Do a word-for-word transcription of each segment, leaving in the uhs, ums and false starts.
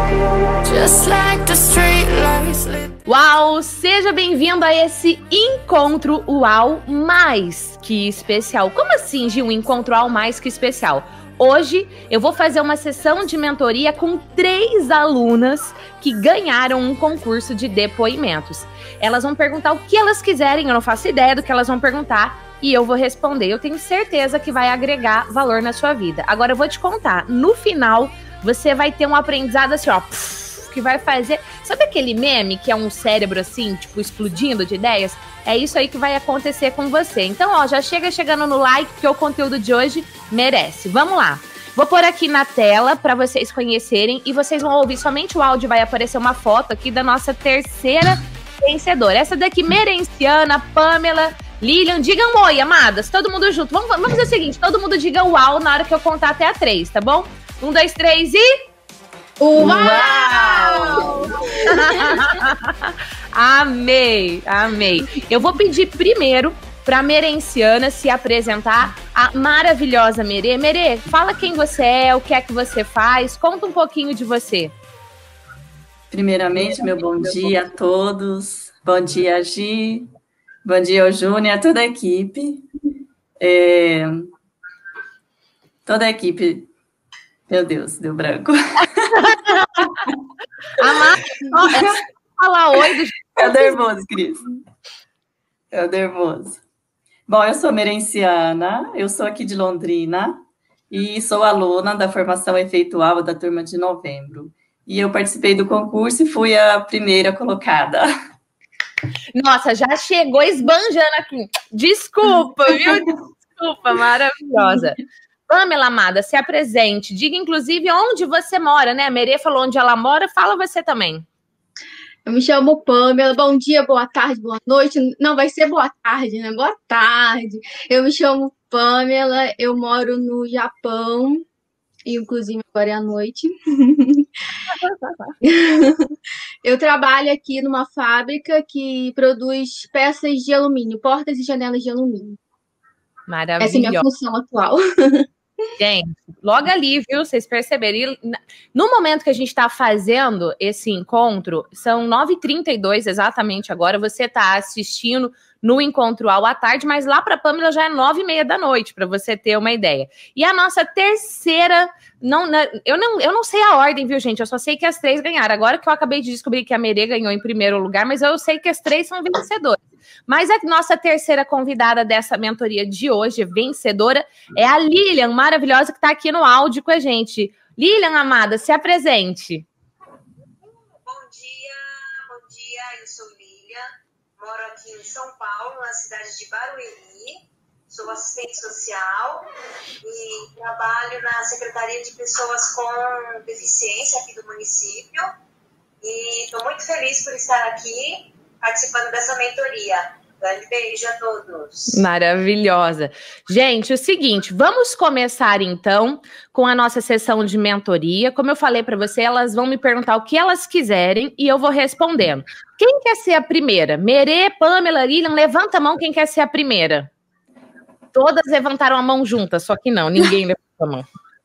just like the streetlights lit. Uau, seja bem-vindo a esse encontro Uau mais que especial. Como assim, Gil, um encontro Uau mais que especial? Hoje eu vou fazer uma sessão de mentoria com três alunas que ganharam um concurso de depoimentos. Elas vão perguntar o que elas quiserem, eu não faço ideia do que elas vão perguntar e eu vou responder. Eu tenho certeza que vai agregar valor na sua vida. Agora eu vou te contar, no final você vai ter um aprendizado assim, ó, que vai fazer... Sabe aquele meme que é um cérebro assim, tipo, explodindo de ideias? É isso aí que vai acontecer com você. Então, ó, já chega chegando no like, porque o conteúdo de hoje merece. Vamos lá. Vou pôr aqui na tela para vocês conhecerem e vocês vão ouvir somente o áudio, vai aparecer uma foto aqui da nossa terceira vencedora. Essa daqui, Merenciana, Pamela, Lilian. Digam oi, amadas, todo mundo junto. Vamos, vamos fazer o seguinte, todo mundo diga uau na hora que eu contar até a três, tá bom? Um, dois, três e... Uau! Amei, amei. Eu vou pedir primeiro para a Merenciana se apresentar, a maravilhosa Merê. Merê, fala quem você é, o que é que você faz, conta um pouquinho de você. Primeiramente, meu bom dia a todos. Bom dia, Gi. Bom dia ao Júnior, a toda a equipe. É... Toda a equipe... Meu Deus, deu branco. Amada, fala oi. Do... É nervoso, Cris. É nervoso. Bom, eu sou Merenciana, eu sou aqui de Londrina e sou aluna da formação efeitual da turma de novembro. E eu participei do concurso e fui a primeira colocada. Nossa, já chegou esbanjando aqui. Desculpa, viu? Desculpa, maravilhosa. Pamela, amada, se apresente. Diga, inclusive, onde você mora, né? A Merê falou onde ela mora, fala você também. Eu me chamo Pamela. Bom dia, boa tarde, boa noite. Não, vai ser boa tarde, né? Boa tarde. Eu me chamo Pamela, eu moro no Japão, e inclusive agora é à noite. Eu trabalho aqui numa fábrica que produz peças de alumínio, portas e janelas de alumínio. Maravilhosa. Essa é a minha função atual. Gente, logo ali, viu? Vocês perceberam. No momento que a gente está fazendo esse encontro, são nove e trinta e dois exatamente agora. Você está assistindo no encontro ao à tarde, mas lá para a Pamela já é nove e meia da noite, para você ter uma ideia. E a nossa terceira... Não, eu, não, eu não sei a ordem, viu, gente? Eu só sei que as três ganharam. Agora que eu acabei de descobrir que a Merê ganhou em primeiro lugar, mas eu sei que as três são vencedoras. Mas a nossa terceira convidada dessa mentoria de hoje, vencedora, é a Lilian, maravilhosa, que está aqui no áudio com a gente. Lilian, amada, se apresente. Bom dia, bom dia, eu sou Lilian, moro aqui em São Paulo, na cidade de Barueri, sou assistente social e trabalho na Secretaria de Pessoas com Deficiência aqui do município e estou muito feliz por estar aqui participando dessa mentoria. Grande beijo a todos. Maravilhosa. Gente, o seguinte, vamos começar então com a nossa sessão de mentoria. Como eu falei para você, elas vão me perguntar o que elas quiserem e eu vou respondendo. Quem quer ser a primeira? Merê, Pamela, Lilian, levanta a mão quem quer ser a primeira. Todas levantaram a mão juntas, só que não, ninguém levantou a mão.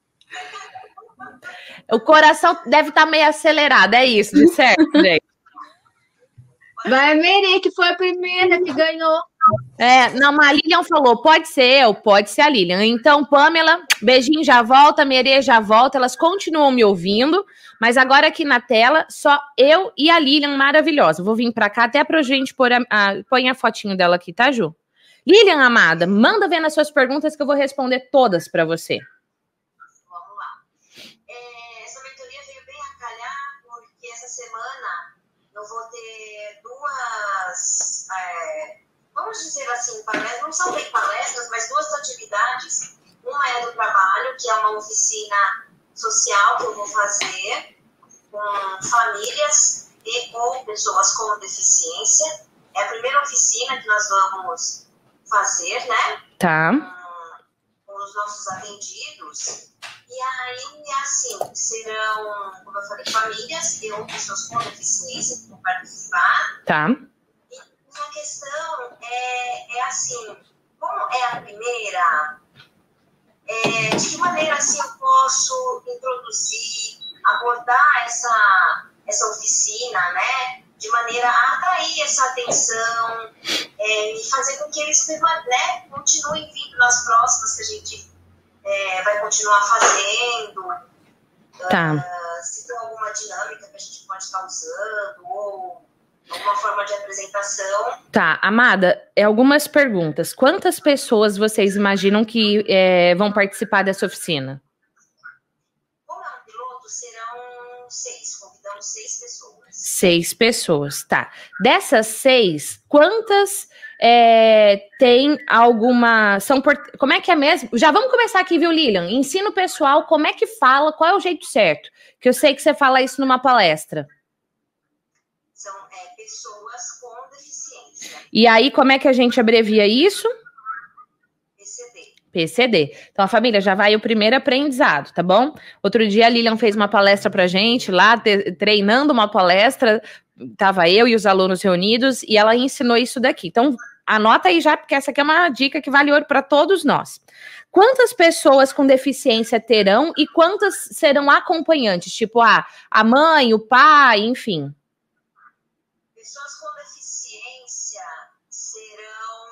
O coração deve estar meio acelerado, é isso, de certo, gente? Vai a Merê, que foi a primeira que ganhou. É, não, mas a Lilian falou, pode ser eu, pode ser a Lilian. Então, Pamela, beijinho, já volta, Merê já volta, elas continuam me ouvindo, mas agora aqui na tela, só eu e a Lilian maravilhosa. Vou vir pra cá até pra gente pôr a, a, põe a fotinho dela aqui, tá, Ju? Lilian, amada, manda ver nas suas perguntas que eu vou responder todas pra você. Vamos lá. É, essa mentoria veio bem a calhar, porque essa semana eu vou ter duas, é, vamos dizer assim, palestras, não são bem palestras, mas duas atividades. Uma é do trabalho, que é uma oficina social que eu vou fazer com famílias e ou pessoas com deficiência. É a primeira oficina que nós vamos fazer, né? Tá. Com, com os nossos atendidos. E aí, assim, serão, como eu falei, famílias e ou pessoas com deficiência que vão participar. Tá. E a questão é, é assim, como é a primeira, é, de que maneira assim eu posso introduzir, abordar essa, essa oficina, né, de maneira a atrair essa atenção, é, e fazer com que eles, né, continuem vindo nas próximas que a gente é, vai continuar fazendo. Tá. Uh, se tem alguma dinâmica que a gente pode estar usando, ou alguma forma de apresentação. Tá, Amada, é algumas perguntas. Quantas pessoas vocês imaginam que é, vão participar dessa oficina? Como é um piloto, serão seis, convidamos seis pessoas. Seis pessoas, tá. Dessas seis, quantas é, tem alguma... São por, como é que é mesmo? Já vamos começar aqui, viu, Lilian? Ensina o pessoal como é que fala, qual é o jeito certo. Que eu sei que você fala isso numa palestra. São é, pessoas com deficiência. E aí, como é que a gente abrevia isso? P C D. P C D. Então, a família, já vai o primeiro aprendizado, tá bom? Outro dia a Lilian fez uma palestra pra gente lá, te, treinando uma palestra, tava eu e os alunos reunidos, e ela ensinou isso daqui. Então, anota aí já, porque essa aqui é uma dica que vale ouro para todos nós. Quantas pessoas com deficiência terão e quantas serão acompanhantes? Tipo, ah, a mãe, o pai, enfim. Pessoas com deficiência serão,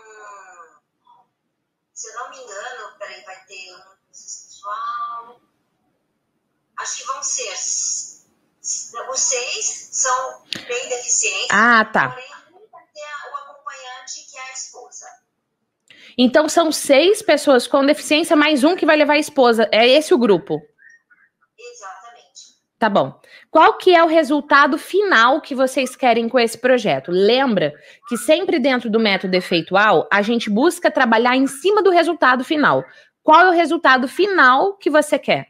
se eu não me engano, peraí, vai ter um pessoal, acho que vão ser, os seis são bem deficientes, Ah, tá. porém vai ter o acompanhante que é a esposa. Então, são seis pessoas com deficiência, mais um que vai levar a esposa. É esse o grupo? Exatamente. Tá bom. Qual que é o resultado final que vocês querem com esse projeto? Lembra que sempre dentro do método efeitual, a gente busca trabalhar em cima do resultado final. Qual é o resultado final que você quer?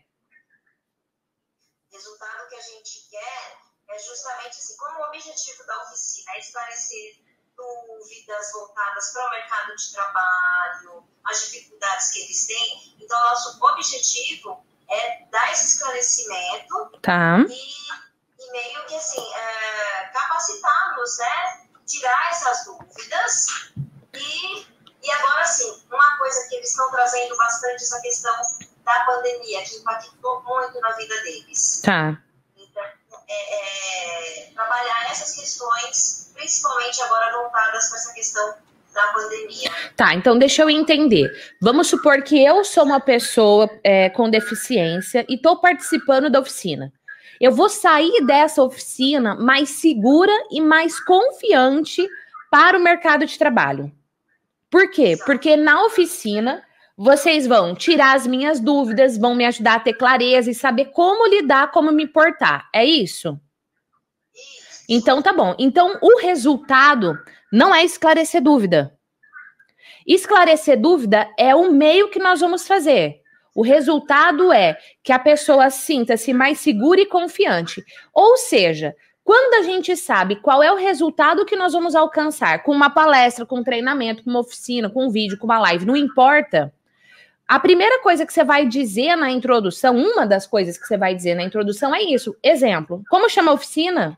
O resultado que a gente quer é justamente assim, como o objetivo da oficina é esclarecer dúvidas voltadas para o mercado de trabalho, as dificuldades que eles têm. Então, nosso objetivo é dar esse esclarecimento, Tá. e, e meio que assim, é, capacitá-los, né? Tirar essas dúvidas. E, e agora sim, uma coisa que eles estão trazendo bastante, essa questão da pandemia, que impactou muito na vida deles. Tá. Então, é, é, trabalhar essas questões, principalmente agora voltadas para essa questão da pandemia. Tá, então deixa eu entender. Vamos supor que eu sou uma pessoa é, com deficiência e estou participando da oficina. Eu vou sair dessa oficina mais segura e mais confiante para o mercado de trabalho. Por quê? Porque na oficina vocês vão tirar as minhas dúvidas, vão me ajudar a ter clareza e saber como lidar, como me portar. É isso? Isso. Então tá bom. Então o resultado não é esclarecer dúvida. Esclarecer dúvida é o meio que nós vamos fazer. O resultado é que a pessoa sinta-se mais segura e confiante. Ou seja, quando a gente sabe qual é o resultado que nós vamos alcançar com uma palestra, com um treinamento, com uma oficina, com um vídeo, com uma live, não importa. A primeira coisa que você vai dizer na introdução, uma das coisas que você vai dizer na introdução é isso. Exemplo, como chama a oficina?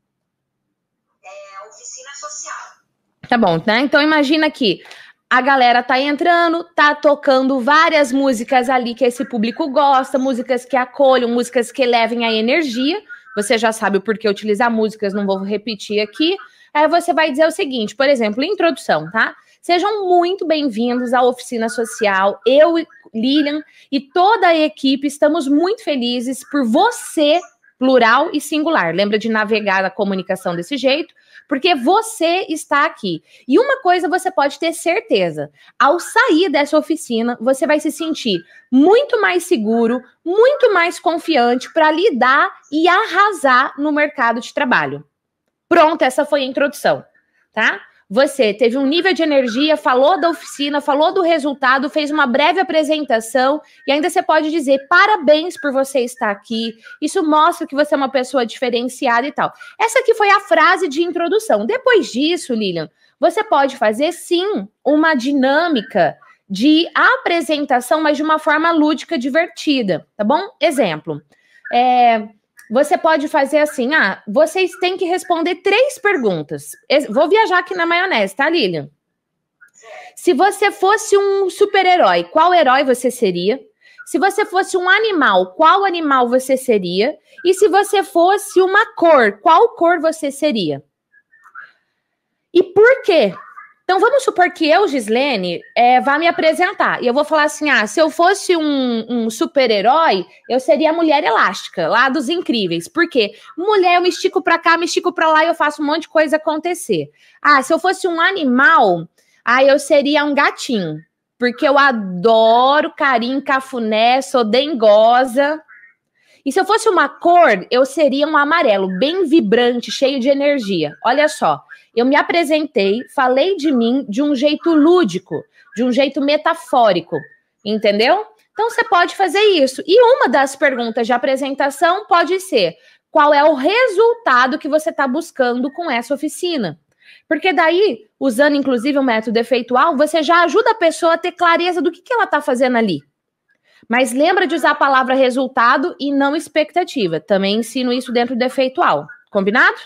É oficina social. Tá bom, né? Então imagina que a galera tá entrando, tá tocando várias músicas ali que esse público gosta, músicas que acolham, músicas que levem a energia. Você já sabe o porquê utilizar músicas, não vou repetir aqui. Aí você vai dizer o seguinte, por exemplo, introdução, tá? Sejam muito bem-vindos à Oficina Social. Eu, Lilian e toda a equipe estamos muito felizes por você, plural e singular. Lembra de navegar a comunicação desse jeito? Porque você está aqui. E uma coisa você pode ter certeza. Ao sair dessa oficina, você vai se sentir muito mais seguro, muito mais confiante para lidar e arrasar no mercado de trabalho. Pronto, essa foi a introdução, tá? Você teve um nível de energia, falou da oficina, falou do resultado, fez uma breve apresentação e ainda você pode dizer parabéns por você estar aqui. Isso mostra que você é uma pessoa diferenciada e tal. Essa aqui foi a frase de introdução. Depois disso, Lilian, você pode fazer sim uma dinâmica de apresentação, mas de uma forma lúdica, divertida, tá bom? Exemplo, é... Você pode fazer assim, ah, vocês têm que responder três perguntas. Vou viajar aqui na maionese, tá, Lilian? Se você fosse um super-herói, qual herói você seria? Se você fosse um animal, qual animal você seria? E se você fosse uma cor, qual cor você seria? E por quê? Então, vamos supor que eu, Gislene, é, vá me apresentar. E eu vou falar assim, ah, se eu fosse um, um super-herói, eu seria a Mulher Elástica, lá dos Incríveis. Por quê? Mulher, eu me estico pra cá, me estico pra lá e eu faço um monte de coisa acontecer. Ah, se eu fosse um animal, ah, eu seria um gatinho. Porque eu adoro carinho, cafuné, sou dengosa. E se eu fosse uma cor, eu seria um amarelo, bem vibrante, cheio de energia. Olha só. Eu me apresentei, falei de mim de um jeito lúdico, de um jeito metafórico, entendeu? Então, você pode fazer isso. E uma das perguntas de apresentação pode ser, qual é o resultado que você está buscando com essa oficina? Porque daí, usando inclusive o método efeitual, você já ajuda a pessoa a ter clareza do que, que ela está fazendo ali. Mas lembra de usar a palavra resultado e não expectativa. Também ensino isso dentro do efeitual. Combinado?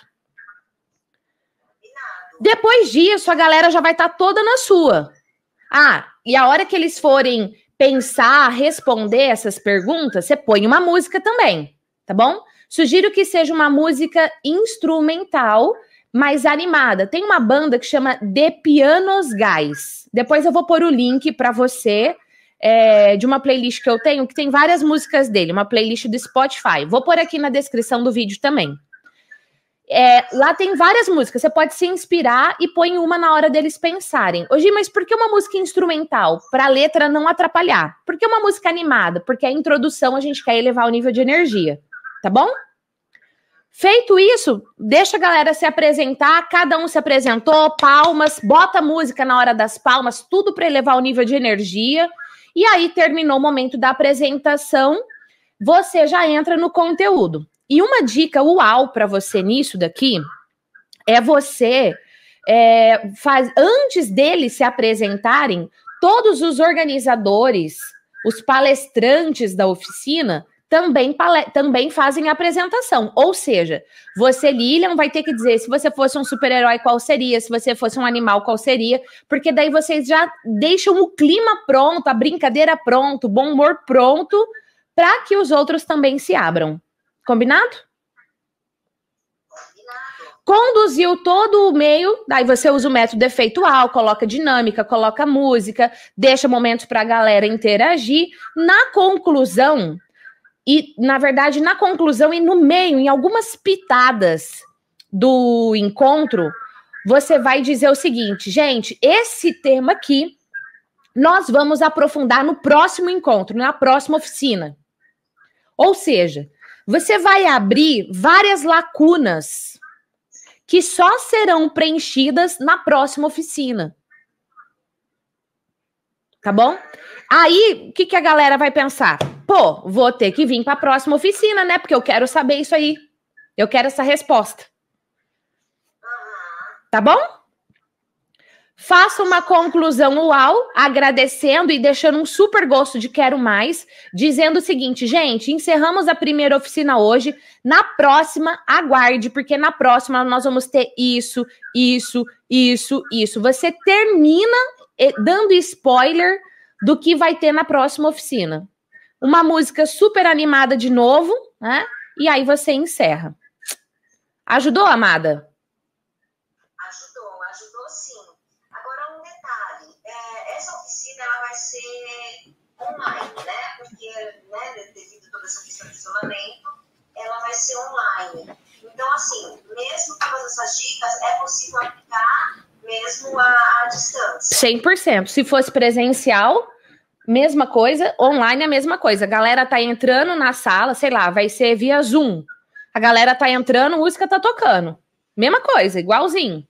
Depois disso, a galera já vai estar tá toda na sua. Ah, e a hora que eles forem pensar, responder essas perguntas, você põe uma música também, tá bom? Sugiro que seja uma música instrumental, mais animada. Tem uma banda que chama The Pianos Guys. Depois eu vou pôr o link para você é, de uma playlist que eu tenho, que tem várias músicas dele, uma playlist do Spotify. Vou pôr aqui na descrição do vídeo também. É, lá tem várias músicas, você pode se inspirar e põe uma na hora deles pensarem. Hoje, mas por que uma música instrumental? Para a letra não atrapalhar. Por que uma música animada? Porque a introdução a gente quer elevar o nível de energia, tá bom? Feito isso, deixa a galera se apresentar, cada um se apresentou, palmas, bota a música na hora das palmas, tudo para elevar o nível de energia. E aí terminou o momento da apresentação, você já entra no conteúdo. E uma dica uau para você nisso daqui é você, é, faz, antes deles se apresentarem, todos os organizadores, os palestrantes da oficina, também, também fazem a apresentação. Ou seja, você, Lilian, vai ter que dizer se você fosse um super-herói, qual seria, se você fosse um animal, qual seria, porque daí vocês já deixam o clima pronto, a brincadeira pronto, o bom humor pronto, para que os outros também se abram. Combinado? Conduziu todo o meio, daí você usa o método efeitual, coloca dinâmica, coloca música, deixa momentos para a galera interagir. Na conclusão, e na verdade na conclusão e no meio, em algumas pitadas do encontro, você vai dizer o seguinte, gente, esse tema aqui nós vamos aprofundar no próximo encontro, na próxima oficina. Ou seja, você vai abrir várias lacunas que só serão preenchidas na próxima oficina. Tá bom? Aí, o que, que a galera vai pensar? Pô, vou ter que vir para a próxima oficina, né? Porque eu quero saber isso aí. Eu quero essa resposta. Tá bom? Faça uma conclusão uau, agradecendo e deixando um super gosto de quero mais, dizendo o seguinte, gente, encerramos a primeira oficina hoje, na próxima, aguarde, porque na próxima nós vamos ter isso, isso, isso, isso. Você termina dando spoiler do que vai ter na próxima oficina. Uma música super animada de novo, né? E aí você encerra. Ajudou, amada? Ela vai ser online, né? Porque, né, devido a toda essa questão de isolamento, ela vai ser online. Então, assim, mesmo com todas essas dicas, é possível aplicar mesmo à, à distância. cem por cento. Se fosse presencial, mesma coisa. Online é a mesma coisa. A galera tá entrando na sala, sei lá, vai ser via Zoom. A galera tá entrando, a música tá tocando. Mesma coisa, igualzinho.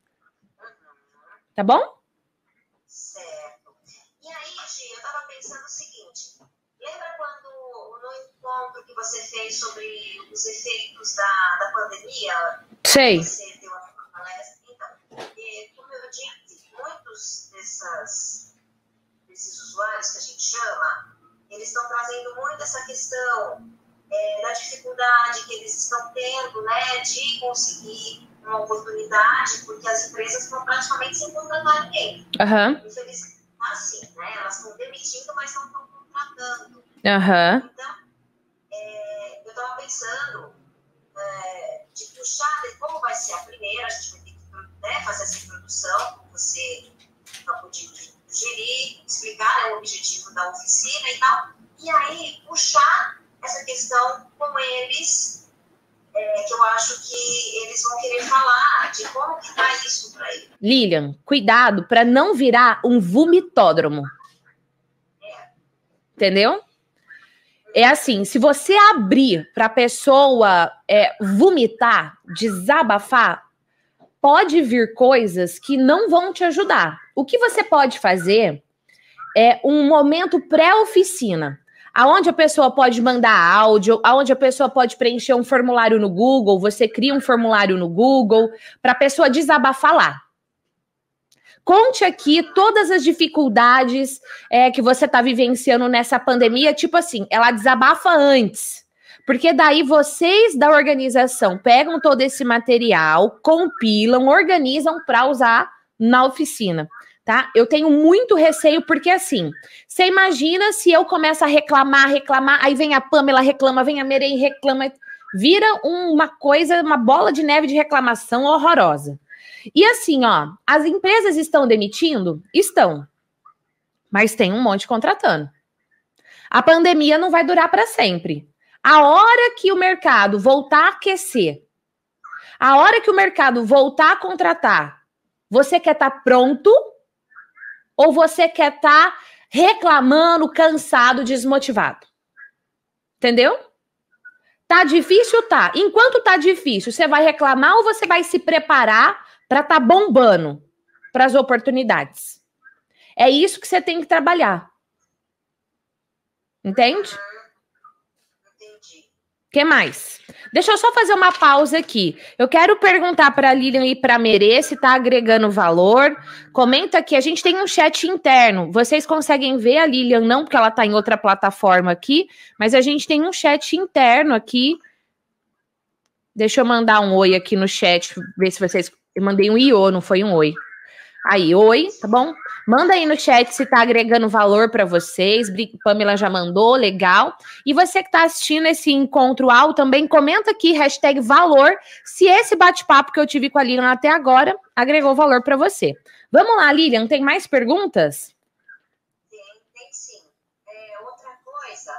Tá bom? Que você fez sobre os efeitos da, da pandemia. Sei. Você deu uma palestra. Então, e, como eu disse, muitos dessas, desses usuários que a gente chama, eles estão trazendo muito essa questão é, da dificuldade que eles estão tendo, né, de conseguir uma oportunidade, porque as empresas estão praticamente sem contratar ninguém. Uhum. Infelizmente, assim, né, elas estão demitindo, mas não estão contratando. Aham. Então, é, eu estava pensando é, de puxar, de como vai ser a primeira, a gente vai ter que, né, fazer essa introdução, como você acabou de sugerir, explicar, né, o objetivo da oficina e tal, e aí puxar essa questão com eles, é, que eu acho que eles vão querer falar de como que tá isso para eles. Lilian, cuidado para não virar um vomitódromo. Entendeu? É assim, se você abrir para a pessoa é, vomitar, desabafar, pode vir coisas que não vão te ajudar. O que você pode fazer é um momento pré-oficina, aonde a pessoa pode mandar áudio, aonde a pessoa pode preencher um formulário no Google, você cria um formulário no Google para a pessoa desabafar lá. Conte aqui todas as dificuldades é, que você está vivenciando nessa pandemia, tipo assim, ela desabafa antes. Porque daí vocês da organização pegam todo esse material, compilam, organizam para usar na oficina, tá? Eu tenho muito receio porque assim, você imagina se eu começo a reclamar, reclamar, aí vem a Pamela reclama, vem a Merei reclama, vira uma coisa, uma bola de neve de reclamação horrorosa. E assim, ó, as empresas estão demitindo? Estão. Mas tem um monte contratando. A pandemia não vai durar para sempre. A hora que o mercado voltar a aquecer, a hora que o mercado voltar a contratar, você quer estar pronto ou você quer estar reclamando, cansado, desmotivado? Entendeu? Tá difícil? Tá. Enquanto tá difícil, você vai reclamar ou você vai se preparar para estar bombando para as oportunidades? É isso que você tem que trabalhar. Entende? Entendi. O que mais? Deixa eu só fazer uma pausa aqui. Eu quero perguntar para a Lilian e para a Merê se está agregando valor. Comenta aqui, a gente tem um chat interno. Vocês conseguem ver a Lilian, não, porque ela está em outra plataforma aqui, mas a gente tem um chat interno aqui. Deixa eu mandar um oi aqui no chat, ver se vocês... Eu mandei um iô, não foi um oi. Aí, oi, tá bom? Manda aí no chat se tá agregando valor para vocês. Pamela já mandou, legal. E você que tá assistindo esse encontro ao também, comenta aqui, hashtag valor, se esse bate-papo que eu tive com a Lilian até agora agregou valor para você. Vamos lá, Lilian, tem mais perguntas? Tem, tem sim. É, outra coisa,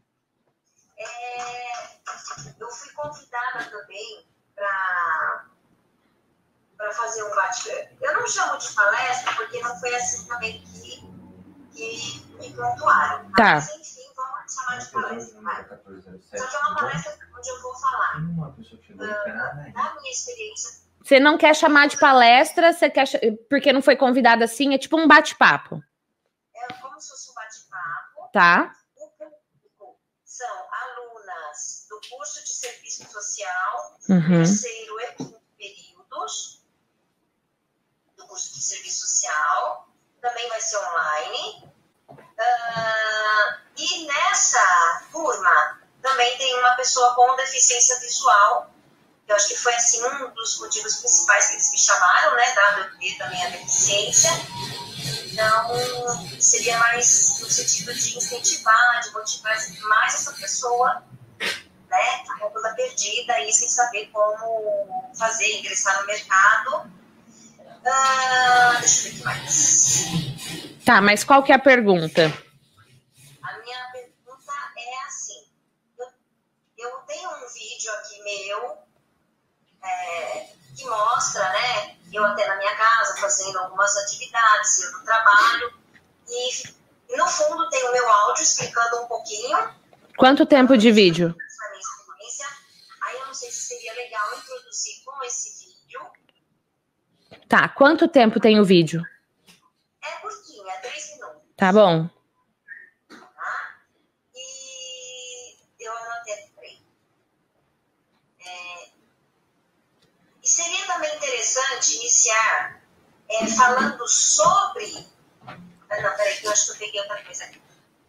é, eu fui convidada também para... para fazer um bate-papo. Eu não chamo de palestra, porque não foi assim também que, que me pontuaram. Tá. Mas, enfim, vamos chamar de palestra. Vai. Só que é uma palestra onde eu vou falar uh, da minha experiência. Você não quer chamar de palestra, você quer porque não foi convidada assim? É tipo um bate-papo. É como se fosse um bate-papo. Tá. O público são alunas do curso de serviço social, Uhum. terceiro e quinto períodos, curso de serviço social, também vai ser online. Uh, e nessa turma também tem uma pessoa com deficiência visual, que eu acho que foi assim um dos motivos principais que eles me chamaram, né, dado eu ter também a deficiência. Então, seria mais no sentido de incentivar, de motivar mais essa pessoa, né, que está toda perdida e sem saber como fazer, ingressar no mercado. Uh, deixa eu ver o que mais. Tá, mas qual que é a pergunta? A minha pergunta é assim. Eu, eu tenho um vídeo aqui meu é, que mostra, né? Eu até na minha casa fazendo algumas atividades, eu no trabalho. E, e no fundo tem o meu áudio explicando um pouquinho. Quanto tempo de vídeo? A minha experiência. Aí eu não sei se seria legal introduzir com esse vídeo. Tá, quanto tempo tem o vídeo? É curtinho, é três minutos. Tá bom. Tá? E eu anotei aqui pra ele. É... E seria também interessante iniciar é, falando sobre... Ah, não, peraí, que eu acho que eu peguei outra coisa aqui.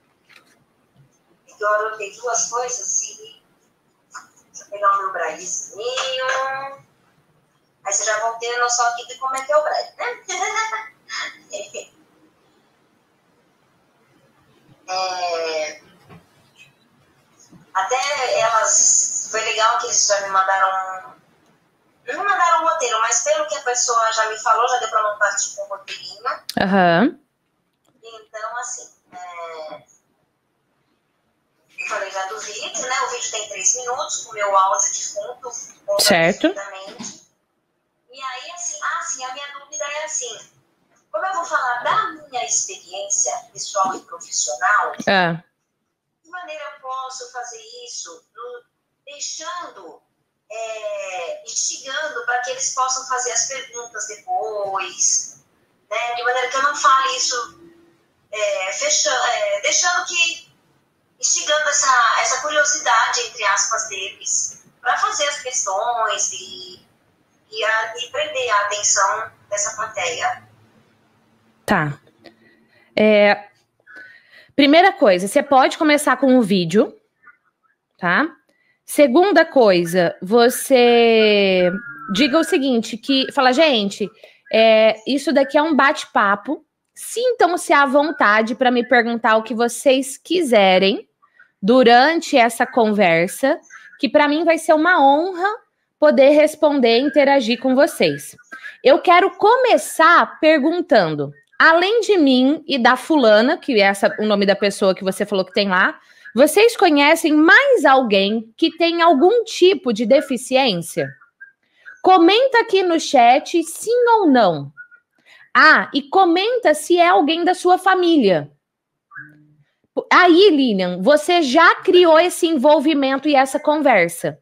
É que eu anotei duas coisas e... Deixa eu pegar o meu braillezinho... Aí vocês já vão ter noção aqui de como é que é o braille, né? é... até elas, foi legal que eles já me mandaram, não mandaram um roteiro, mas pelo que a pessoa já me falou, já deu para montar tipo um roteirinho. Aham. Então, assim, é... eu falei já do vídeo, né? O vídeo tem três minutos, com o meu áudio de fundo. Certo. E aí, assim, ah, sim, a minha dúvida é assim, como eu vou falar da minha experiência pessoal e profissional, Ah. de que maneira eu posso fazer isso, no, deixando, é, instigando para que eles possam fazer as perguntas depois, né? De maneira que eu não fale isso, é, fechando, é, deixando que, instigando essa, essa curiosidade, entre aspas, deles, para fazer as questões e, e, a, e prender a atenção dessa plateia. Tá. É, primeira coisa, você pode começar com o vídeo, tá? Segunda coisa, você diga o seguinte, que fala, gente, é, isso daqui é um bate-papo, sintam-se à vontade para me perguntar o que vocês quiserem durante essa conversa, que para mim vai ser uma honra poder responder e interagir com vocês. Eu quero começar perguntando, além de mim e da fulana, que é essa, o nome da pessoa que você falou que tem lá, vocês conhecem mais alguém que tem algum tipo de deficiência? Comenta aqui no chat sim ou não. Ah, e comenta se é alguém da sua família. Aí, Lilian, você já criou esse envolvimento e essa conversa.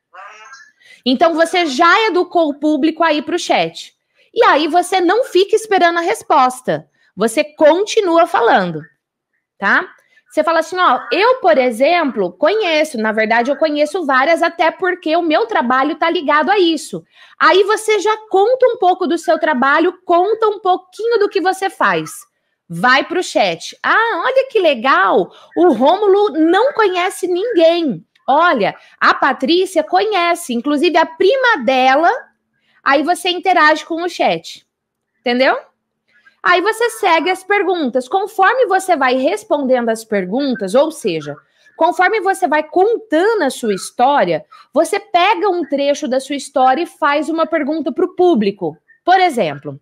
Então, você já educou o público aí para o chat. E aí, você não fica esperando a resposta. Você continua falando, tá? Você fala assim, ó, eu, por exemplo, conheço. Na verdade, eu conheço várias, até porque o meu trabalho tá ligado a isso. Aí, você já conta um pouco do seu trabalho, conta um pouquinho do que você faz. Vai pro chat. Ah, olha que legal. O Rômulo não conhece ninguém. Olha, a Patrícia conhece, inclusive a prima dela. Aí você interage com o chat. Entendeu? Aí você segue as perguntas. Conforme você vai respondendo as perguntas, ou seja, conforme você vai contando a sua história, você pega um trecho da sua história e faz uma pergunta para o público. Por exemplo,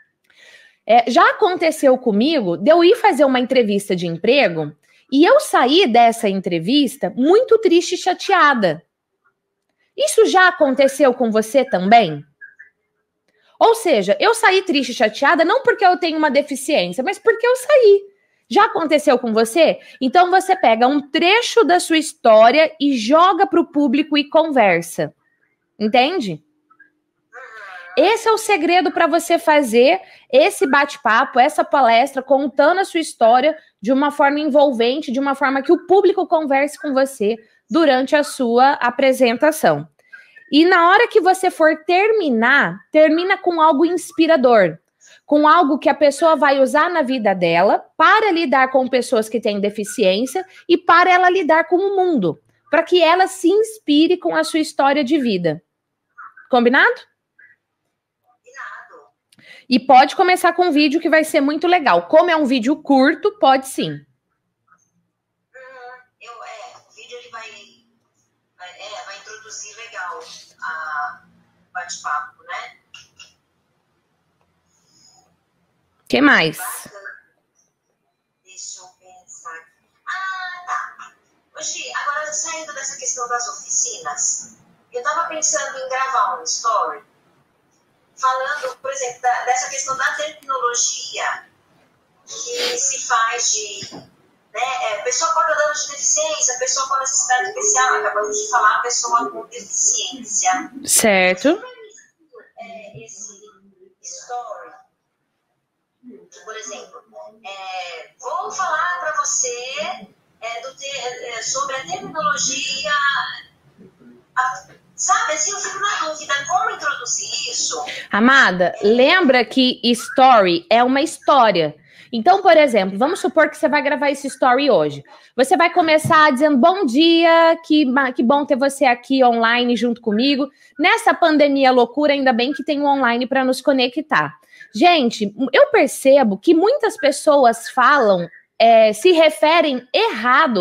é, já aconteceu comigo de eu ir fazer uma entrevista de emprego e eu saí dessa entrevista muito triste e chateada. Isso já aconteceu com você também? Ou seja, eu saí triste e chateada não porque eu tenho uma deficiência, mas porque eu saí. Já aconteceu com você? Então você pega um trecho da sua história e joga para o público e conversa. Entende? Esse é o segredo para você fazer esse bate-papo, essa palestra, contando a sua história de uma forma envolvente, de uma forma que o público converse com você durante a sua apresentação. E na hora que você for terminar, termina com algo inspirador, com algo que a pessoa vai usar na vida dela para lidar com pessoas que têm deficiência e para ela lidar com o mundo, para que ela se inspire com a sua história de vida. Combinado? E pode começar com um vídeo que vai ser muito legal. Como é um vídeo curto, pode sim. Hum, eu, é, o vídeo ele vai, vai, é, vai introduzir legal a bate-papo, né? O que mais? Bacana. Deixa eu pensar. Ah, tá. Hoje, agora saindo dessa questão das oficinas, eu tava pensando em gravar um story falando, por exemplo, da, dessa questão da tecnologia que se faz de, né, é, pessoa portadora de deficiência, pessoa com necessidade especial, acabamos de falar, pessoa com deficiência. Certo. É, esse story, por exemplo, é, vou falar para você é, do te, é, sobre a terminologia, a, sabe, assim, eu fico na dúvida, como introduzir isso? Amada, lembra que story é uma história. Então, por exemplo, vamos supor que você vai gravar esse story hoje. Você vai começar dizendo, bom dia, que, que bom ter você aqui online junto comigo. Nessa pandemia loucura, ainda bem que tem o online para nos conectar. Gente, eu percebo que muitas pessoas falam, é, se referem errado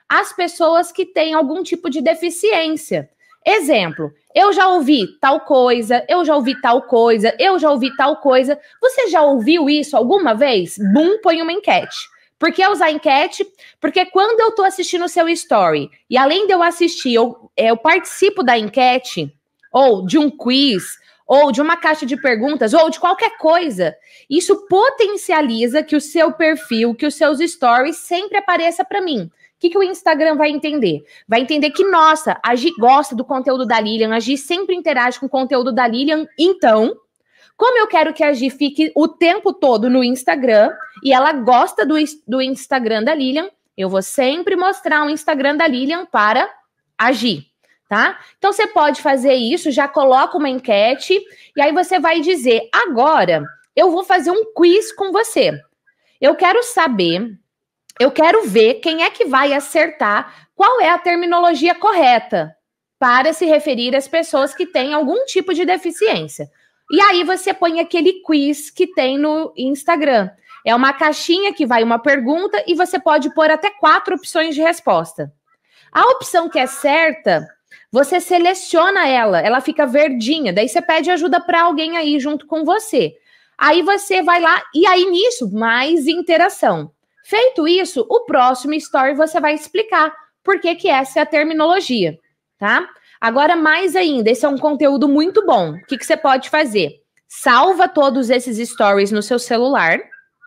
as pessoas que têm algum tipo de deficiência. Exemplo, eu já ouvi tal coisa, eu já ouvi tal coisa, eu já ouvi tal coisa. Você já ouviu isso alguma vez? Bum, põe uma enquete. Por que usar enquete? Porque quando eu tô assistindo o seu story, e além de eu assistir, eu, eu participo da enquete, ou de um quiz, ou de uma caixa de perguntas, ou de qualquer coisa, isso potencializa que o seu perfil, que os seus stories sempre apareça para mim. O que, que o Instagram vai entender? Vai entender que, nossa, a Gi gosta do conteúdo da Lilian, a Gi sempre interage com o conteúdo da Lilian, então, como eu quero que a Gi fique o tempo todo no Instagram, e ela gosta do, do Instagram da Lilian, eu vou sempre mostrar o Instagram da Lilian para a Gi, tá? Então, você pode fazer isso, já coloca uma enquete, e aí você vai dizer, agora, eu vou fazer um quiz com você. Eu quero saber... Eu quero ver quem é que vai acertar qual é a terminologia correta para se referir às pessoas que têm algum tipo de deficiência. E aí você põe aquele quiz que tem no Instagram. É uma caixinha que vai uma pergunta e você pode pôr até quatro opções de resposta. A opção que é certa, você seleciona ela, ela fica verdinha, daí você pede ajuda para alguém aí junto com você. Aí você vai lá e aí nisso, mais interação. Feito isso, o próximo story você vai explicar por que que essa é a terminologia, tá? Agora, mais ainda, esse é um conteúdo muito bom. O que que você pode fazer? Salva todos esses stories no seu celular,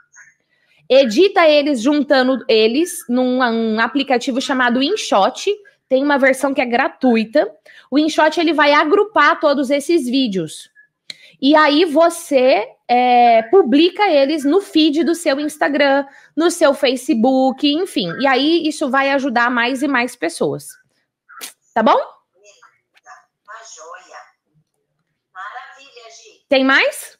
edita eles juntando eles num um aplicativo chamado InShot, tem uma versão que é gratuita. O InShot, ele vai agrupar todos esses vídeos. E aí você é, publica eles no feed do seu Instagram, no seu Facebook, enfim. E aí isso vai ajudar mais e mais pessoas. Tá bom? Uma joia. Maravilha, Gi. Tem mais?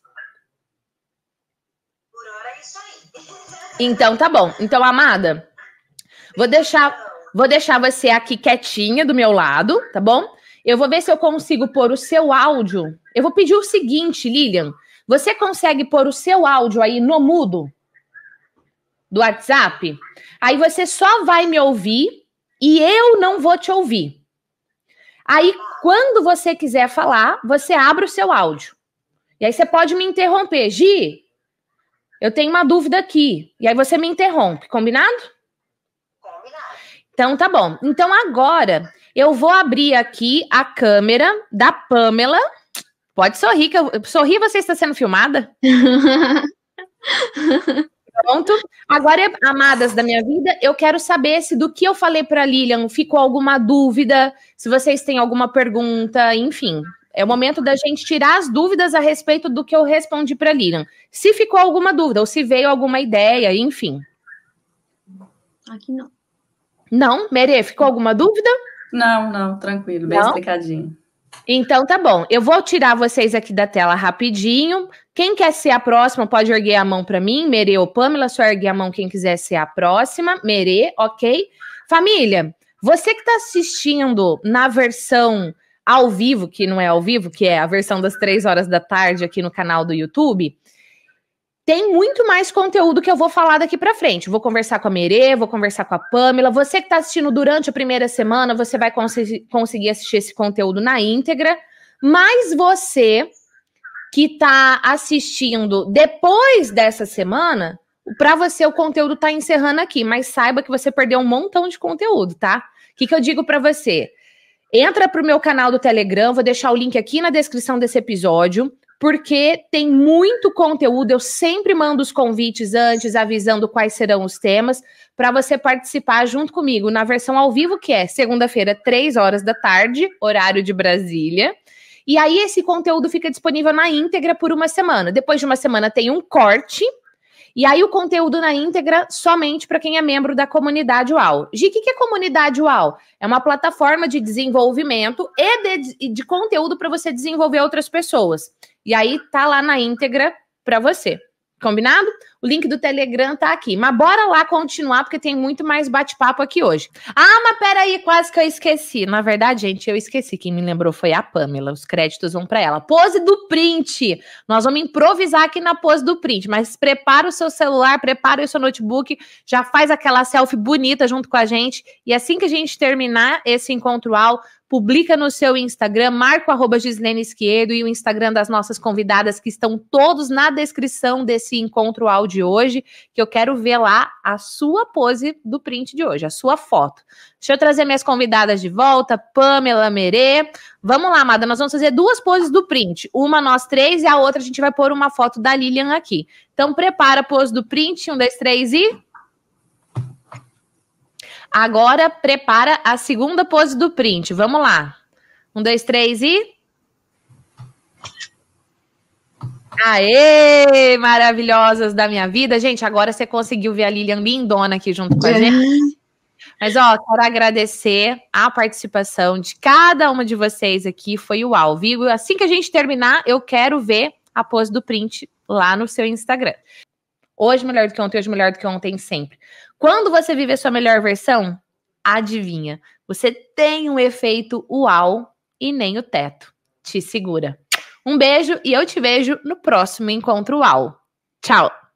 Por hora é isso aí. Então tá bom. Então, amada, vou deixar, vou deixar você aqui quietinha do meu lado, tá bom? Eu vou ver se eu consigo pôr o seu áudio. Eu vou pedir o seguinte, Lilian. Você consegue pôr o seu áudio aí no mudo do WhatsApp? Aí você só vai me ouvir e eu não vou te ouvir. Aí, quando você quiser falar, você abre o seu áudio. E aí você pode me interromper. Gi, eu tenho uma dúvida aqui. E aí você me interrompe. Combinado? Combinado. Então tá bom. Então agora... eu vou abrir aqui a câmera da Pamela. Pode sorrir, que eu sorri, você está sendo filmada? Pronto. Agora, amadas da minha vida, eu quero saber se do que eu falei para a Lilian ficou alguma dúvida, se vocês têm alguma pergunta, enfim. É o momento da gente tirar as dúvidas a respeito do que eu respondi para a Lilian. Se ficou alguma dúvida, ou se veio alguma ideia, enfim. Aqui não. Não? Merê, ficou alguma dúvida? Não, não, tranquilo, bem Não? explicadinho. Então tá bom, eu vou tirar vocês aqui da tela rapidinho. Quem quer ser a próxima pode erguer a mão para mim, Merê ou Pamela, só erguer a mão quem quiser ser a próxima. Merê, ok? Família, você que está assistindo na versão ao vivo, que não é ao vivo, que é a versão das três horas da tarde aqui no canal do YouTube, tem muito mais conteúdo que eu vou falar daqui pra frente. Vou conversar com a Merê, vou conversar com a Pamela. Você que tá assistindo durante a primeira semana, você vai cons conseguir assistir esse conteúdo na íntegra. Mas você que tá assistindo depois dessa semana, pra você o conteúdo tá encerrando aqui. Mas saiba que você perdeu um montão de conteúdo, tá? O que que eu digo pra você? Entra pro meu canal do Telegram, vou deixar o link aqui na descrição desse episódio. Porque tem muito conteúdo, eu sempre mando os convites antes, avisando quais serão os temas, para você participar junto comigo na versão ao vivo, que é segunda-feira, três horas da tarde, horário de Brasília. E aí esse conteúdo fica disponível na íntegra por uma semana. Depois de uma semana tem um corte, e aí o conteúdo na íntegra somente para quem é membro da comunidade U A U. Gi, o que é comunidade U A U? É uma plataforma de desenvolvimento e de, de conteúdo para você desenvolver outras pessoas. E aí tá lá na íntegra para você. Combinado? O link do Telegram tá aqui. Mas bora lá continuar, porque tem muito mais bate-papo aqui hoje. Ah, mas peraí, quase que eu esqueci. Na verdade, gente, eu esqueci. Quem me lembrou foi a Pamela. Os créditos vão para ela. Pose do print. Nós vamos improvisar aqui na pose do print, mas prepara o seu celular, prepara o seu notebook, já faz aquela selfie bonita junto com a gente. E assim que a gente terminar esse encontro ao, publica no seu Instagram, marca o arroba Gislene Izquierdo e o Instagram das nossas convidadas que estão todos na descrição desse encontro ao de hoje, que eu quero ver lá a sua pose do print de hoje, a sua foto. Deixa eu trazer minhas convidadas de volta, Pamela, Merê. Vamos lá, amada, nós vamos fazer duas poses do print. Uma nós três e a outra a gente vai pôr uma foto da Lilian aqui. Então prepara a pose do print, um, dois, três e... Agora, prepara a segunda pose do print. Vamos lá. Um, dois, três e... Aê! Maravilhosas da minha vida. Gente, agora você conseguiu ver a Lilian lindona aqui junto com a gente. Mas, ó, quero agradecer a participação de cada uma de vocês aqui. Foi uau, viu? Assim que a gente terminar, eu quero ver a pose do print lá no seu Instagram. Hoje melhor do que ontem, hoje melhor do que ontem sempre. Quando você vive a sua melhor versão, adivinha, você tem um efeito uau e nem o teto te segura. Um beijo e eu te vejo no próximo Encontro Uau. Tchau!